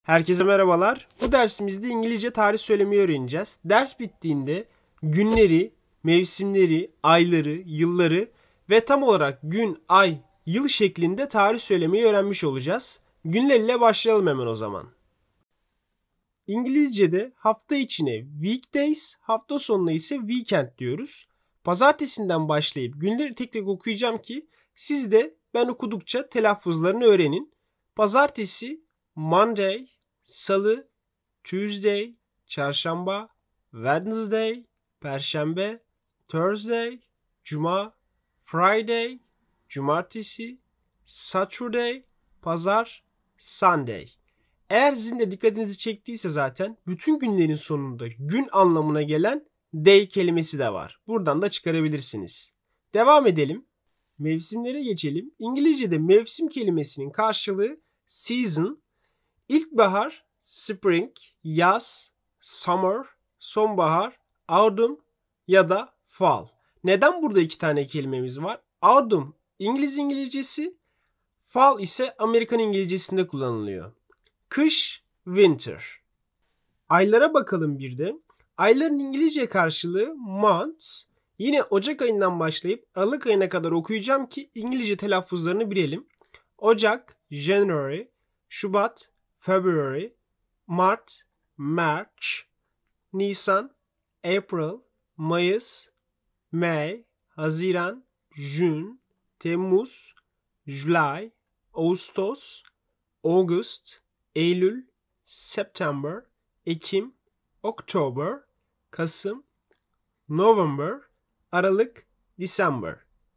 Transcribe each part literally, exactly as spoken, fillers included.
Herkese merhabalar. Bu dersimizde İngilizce tarih söylemeyi öğreneceğiz. Ders bittiğinde günleri, mevsimleri, ayları, yılları ve tam olarak gün, ay, yıl şeklinde tarih söylemeyi öğrenmiş olacağız. Günlerle başlayalım hemen o zaman. İngilizce'de hafta içine weekdays, hafta sonuna ise weekend diyoruz. Pazartesinden başlayıp günleri tek tek okuyacağım ki siz de ben okudukça telaffuzlarını öğrenin. Pazartesi, Monday, Salı, Tuesday, Çarşamba, Wednesday, Perşembe, Thursday, Cuma, Friday, Cumartesi, Saturday, Pazar, Sunday. Eğer sizin de dikkatinizi çektiyse zaten bütün günlerin sonunda gün anlamına gelen day kelimesi de var. Buradan da çıkarabilirsiniz. Devam edelim. Mevsimlere geçelim. İngilizce'de mevsim kelimesinin karşılığı season. İlkbahar, spring, yaz, summer, sonbahar, autumn ya da fall. Neden burada iki tane kelimemiz var? Autumn İngiliz İngilizcesi, fall ise Amerikan İngilizcesinde kullanılıyor. Kış, winter. Aylara bakalım bir de. Ayların İngilizce karşılığı months. Yine Ocak ayından başlayıp Aralık ayına kadar okuyacağım ki İngilizce telaffuzlarını bilelim. Ocak, January, Şubat, February, Mart, March, Nisan, April, Mayıs, May, Haziran, June, Temmuz, July, Ağustos, August, Eylül, September, Ekim, October, Kasım, November, Aralık, December.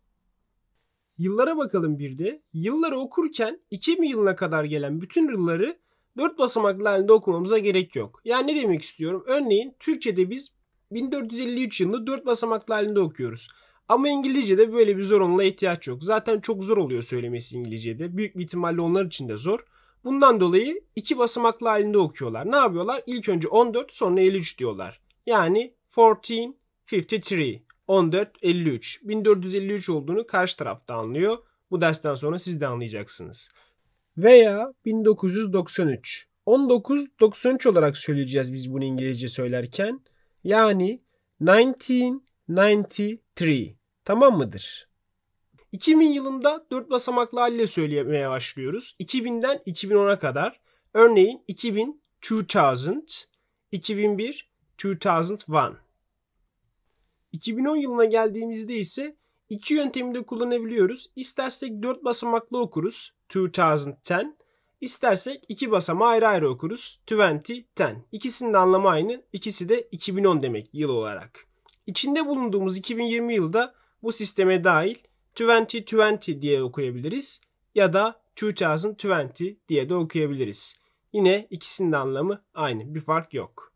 Yıllara bakalım bir de. Yılları okurken iki bin yılına kadar gelen bütün yılları dört basamaklı halinde okumamıza gerek yok. Yani ne demek istiyorum? Örneğin Türkçe'de biz bin dört yüz elli üç yılını dört basamaklı halinde okuyoruz. Ama İngilizce'de böyle bir zorunluluğa ihtiyaç yok. Zaten çok zor oluyor söylemesi İngilizce'de. Büyük bir ihtimalle onlar için de zor. Bundan dolayı iki basamaklı halinde okuyorlar. Ne yapıyorlar? İlk önce on dört sonra elli üç diyorlar. Yani on dört elli üç. on dört elli üç. bin dört yüz elli üç olduğunu karşı tarafta anlıyor. Bu dersten sonra siz de anlayacaksınız. Veya bin dokuz yüz doksan üç. on dokuz doksan üç olarak söyleyeceğiz biz bunu İngilizce söylerken. Yani bin dokuz yüz doksan üç. Tamam mıdır? iki bin yılında dört basamaklı haliyle söylemeye başlıyoruz. iki binden iki bin ona kadar. Örneğin iki bin, iki bin, iki bin bir, iki bin bir. iki bin on yılına geldiğimizde ise iki yöntemi de kullanabiliyoruz. İstersek dört basamaklı okuruz. iki bin on. İstersek iki basamağı ayrı ayrı okuruz. yirmi on. İkisinin de anlamı aynı. İkisi de iki bin on demek yıl olarak. İçinde bulunduğumuz iki bin yirmi yılda bu sisteme dahil yirmi yirmi diye okuyabiliriz. Ya da iki bin yirmi diye de okuyabiliriz. Yine ikisinin de anlamı aynı. Bir fark yok.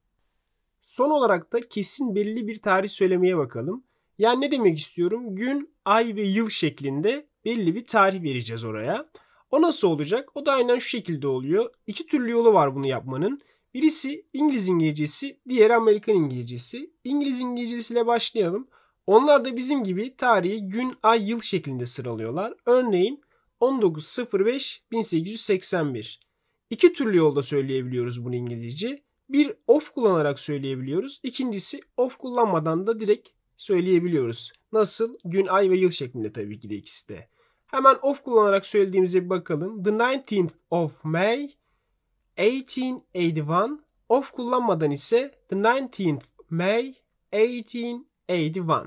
Son olarak da kesin belirli bir tarih söylemeye bakalım. Yani ne demek istiyorum? Gün, ay ve yıl şeklinde belli bir tarih vereceğiz oraya. O nasıl olacak? O da aynen şu şekilde oluyor. İki türlü yolu var bunu yapmanın. Birisi İngiliz İngilizcesi, diğeri Amerikan İngilizcesi. İngiliz İngilizcesiyle başlayalım. Onlar da bizim gibi tarihi gün, ay, yıl şeklinde sıralıyorlar. Örneğin on dokuz Eylül bin sekiz yüz seksen bir. İki türlü yolda söyleyebiliyoruz bunu İngilizce. Bir off kullanarak söyleyebiliyoruz. İkincisi off kullanmadan da direkt söyleyebiliyoruz. Nasıl? Gün, ay ve yıl şeklinde tabii ki de ikisi de. Hemen off kullanarak söylediğimize bir bakalım. The nineteenth of May eighteen eighty-one. Off kullanmadan ise the nineteenth May eighteen eighty-one.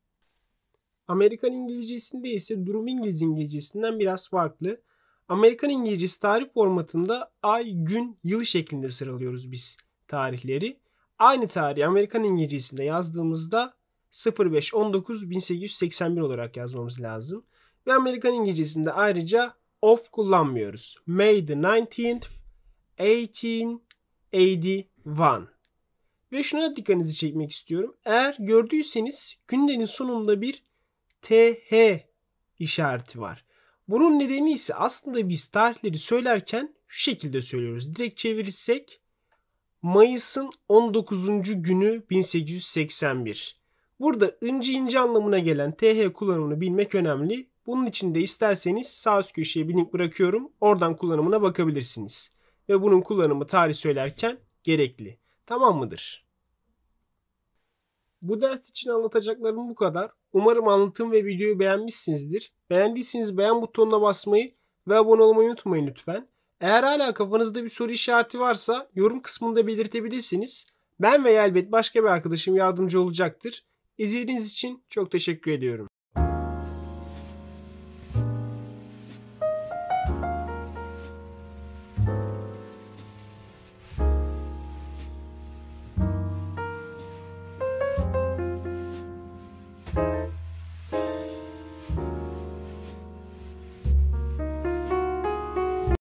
Amerikan İngilizcesinde ise durum İngiliz İngilizcesinden biraz farklı. Amerikan İngilizcesi tarih formatında ay, gün, yıl şeklinde sıralıyoruz biz tarihleri. Aynı tarihi Amerikan İngilizcesinde yazdığımızda beş on dokuz bin sekiz yüz seksen bir olarak yazmamız lazım. Ve Amerikan İngilizcesinde ayrıca off kullanmıyoruz. May the nineteenth eighteen eighty-one. Ve şuna dikkatinizi çekmek istiyorum. Eğer gördüyseniz günlerin sonunda bir T H işareti var. Bunun nedeni ise aslında biz tarihleri söylerken şu şekilde söylüyoruz. Direkt çevirirsek Mayıs'ın on dokuzuncu günü bin sekiz yüz seksen bir. Burada ince ince anlamına gelen T H kullanımını bilmek önemli. Bunun için de isterseniz sağ üst köşeye bir link bırakıyorum. Oradan kullanımına bakabilirsiniz. ve bunun kullanımı tarih söylerken gerekli. Tamam mıdır? Bu ders için anlatacaklarım bu kadar. Umarım anlatım ve videoyu beğenmişsinizdir. Beğendiyseniz beğen butonuna basmayı ve abone olmayı unutmayın lütfen. Eğer hala kafanızda bir soru işareti varsa yorum kısmında belirtebilirsiniz. Ben veya elbet başka bir arkadaşım yardımcı olacaktır. İzlediğiniz için çok teşekkür ediyorum.